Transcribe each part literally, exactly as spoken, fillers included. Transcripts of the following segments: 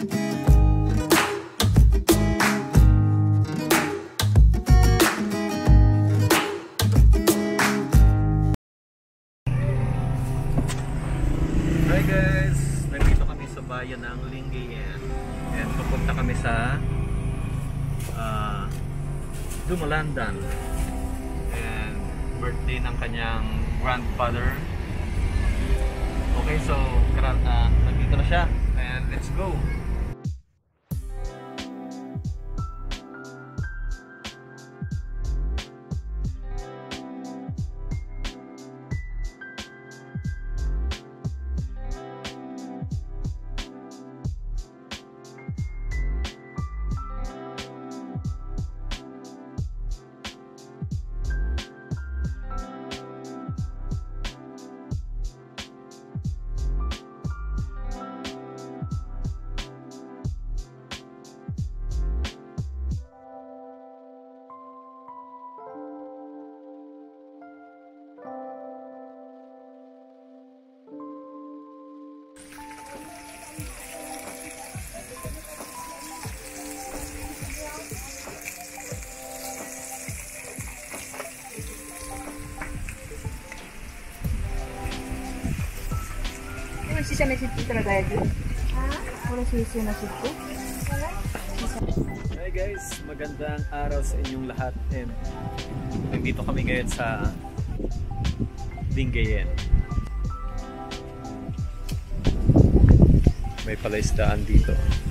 Hi guys! Nandito kami sa bayan ng Lingayen. And pupunta kami sa uh, Dumalandan. And birthday ng kanyang grandfather. Okay, so uh, nandito na siya. And let's go! Sisa na sito talaga yun? Ha? Wala sisa na sito? Hi guys, magandang araw sa inyong lahat. And nandito kami ngayon sa Lingayen. May palaisdaan dito.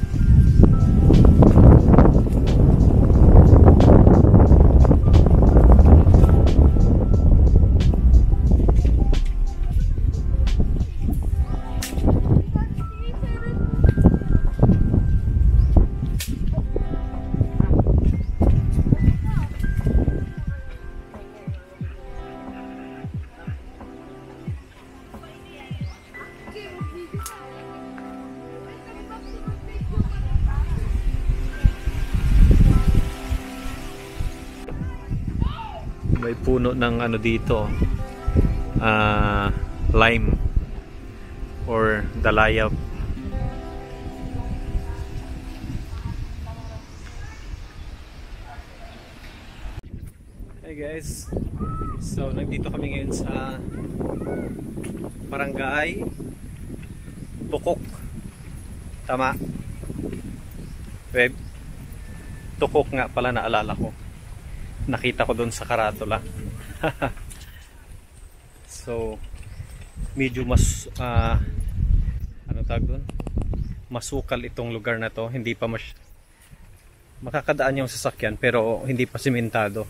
May puno ng ano dito, uh, lime or dalayap. Hey guys, so nandito kami ngayon sa Barangay Tukok. Tama? Web Tukok nga pala, naalala ko. Nakita ko doon sa karatula. So medyo mas uh, ano tawag doon, masukal itong lugar na to. Hindi pa mas makakadaan yung sasakyan, pero hindi pa simentado.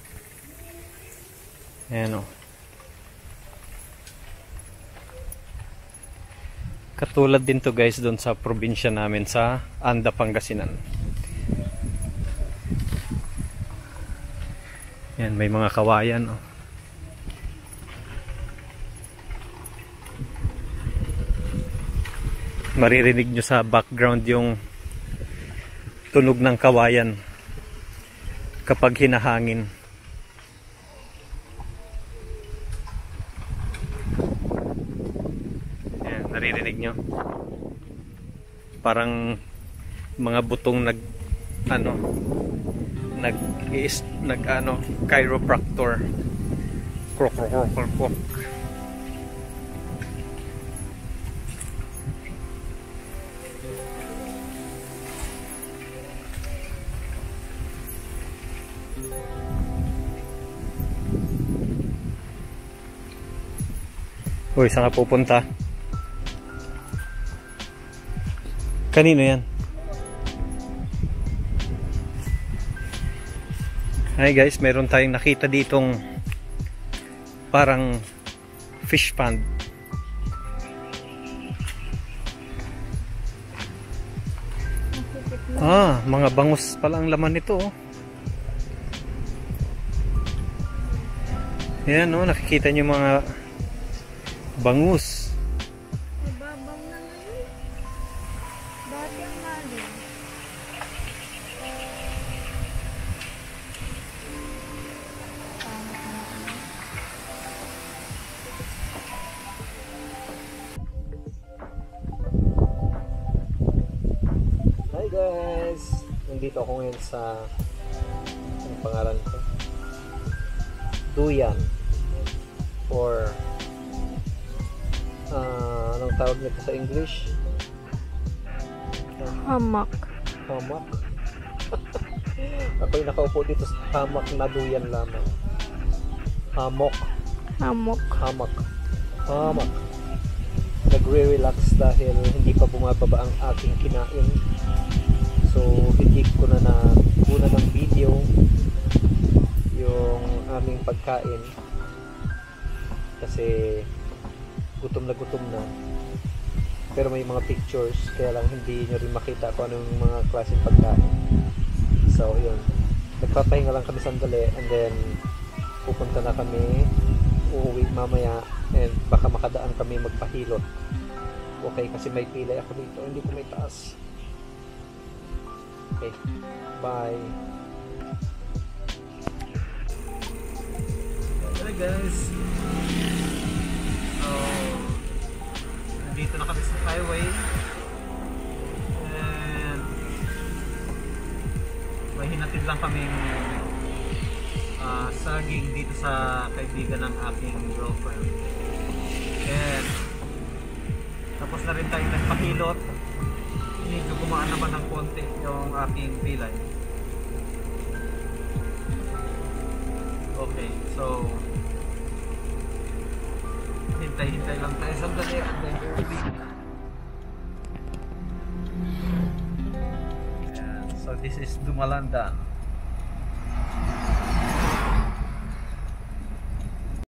Ayan o. Katulad din to guys doon sa probinsya namin sa Anda, Pangasinan. Yan, may mga kawayan oh. Maririnig nyo sa background yung tunog ng kawayan kapag hinahangin. Yan, naririnig nyo. Parang mga butong nag ano nag is nag ano chiropractor. Krok krok krok krok. Uy, saan ka pupunta? Kanino yan? Hi guys, meron tayong nakita ditong parang fish pond. Ah, mga bangus pala ang laman nito oh. Yan oh, nakikita nyo mga bangus. Babang na ngayon. Dati ang lalim. Hi guys! Nandito ako ngayon sa ang pangalan ko? Duyan or uh, anong tawag nito sa English? Hamak. Hamak. Ako'y nakaupo dito sa hamak na duyan lamang. Hamok. Hamok. Hamak. Hamak. Nagre-relax dahil hindi pa bumababa ang aking kinain. So, hindi ko na na una ng video yung aming pagkain kasi gutom na gutom na. Pero may mga pictures kaya lang hindi nyo rin makita kung anong mga klaseng pagkain. So, yun. Nagpapahinga lang kami sandali and then pupunta na kami, uuwi mamaya and baka makadaan kami magpahilot. Okay, kasi may pilay ako dito, hindi ko may taas. Okay, bye. Hey guys, so nandito na kami sa highway and may hinatid lang kaming uh, saging dito sa kaibigan ng aking girlfriend. And tapos na rin tayo nagpahilot. Medyo gumaan naman ng konti yung aking pilay. Okay, so hintay-hintay lang tayo sandali at then early. So this is Dumalandan.